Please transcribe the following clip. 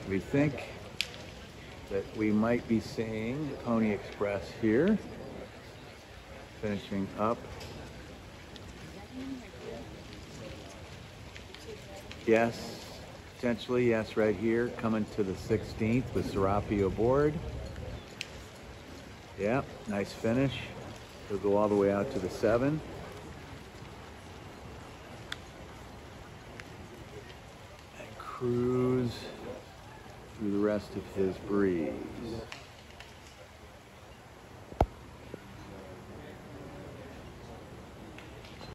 We think that we might be seeing Pony Express here, finishing up. Yes, potentially, yes, right here, coming to the 16th with Serapio aboard. Yep, nice finish. He'll go all the way out to the 7. And cruise through the rest of his breeze.